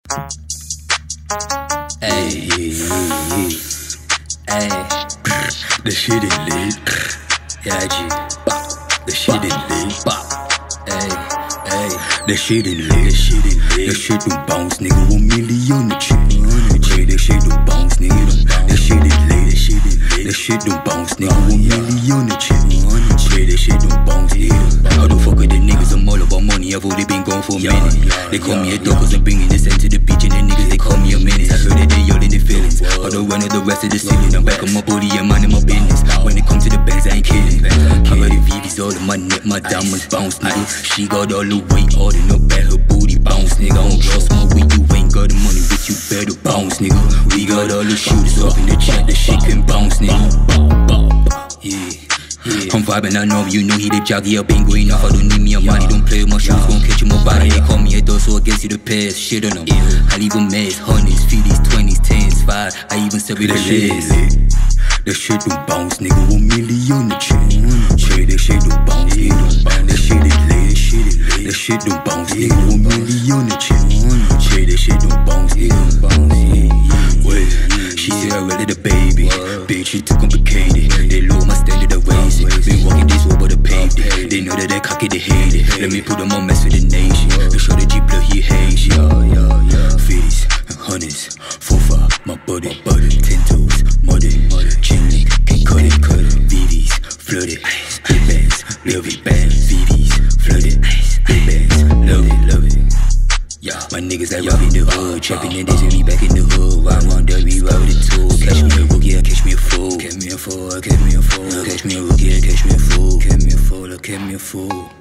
Ayy, ayy, the shit is lit. YaJi, the shit is lit. Ayy, the shit is lit. The shit don't bounce, nigga. 1 million on the chip. The shit don't bounce, nigga. The shit is lit. The shit don't bounce, nigga. 1 million on the chip. The shit don't bounce, nigga. How the fuck are the niggas? I'm all about money. I've already been gone for a minute. They call me a dog cause I'm bringing this end to the beach. And the niggas, they call me a menace. I heard that they all in their feelings. Although one of the rest of the ceiling. I'm back on my body and minding my business. When it comes to the bands, I ain't kidding. I got the VVs all in my neck, my diamonds bounce, nigga. She got all the weight, all in her back, her booty bounce, nigga. I don't trust my way, you ain't got the money with you, better bounce, nigga. We got all the shooters up in the chat, the shit can bounce, nigga. Yeah. I'm vibing, I know you know he the jaggy up, ain't going off. I don't need me a money, don't play with my shoes, gon' catch you my body. They call me a dog, so I guess you the pass. Shit on them, I leave them mess, hundreds, 50s, 20s, 10s, 5. I even sell with the list. The shit don't bounce, nigga. 1 million on the chip. The shit don't bounce, nigga. The shit is lit. The shit don't bounce, nigga. 1 million on the chip. The shit don't bounce, nigga. Wait, she said I ready the baby. Bitch, she too complicated. They lower my standard of ways. Been walking this over the paved. They know that they cocky, they hate it. Let me put them on mess with the nation. Make sure the G blood, he hates it. 50s and 100s. 4-5, my body. 10 toes, muddy. Chimney, can cut it. VVs, flooded. Big bands, love it. VVs, flooded. Big bands, love it. Yeah, my niggas that rob in the hood. Trapping and dancing me back in the hood. Why one day we ride with the tool. Catch me a rookie, catch me a fool. Catch me a fool, catch me a fool. Catch me a rookie, catch me a fool. Catch me a fool, catch me a fool.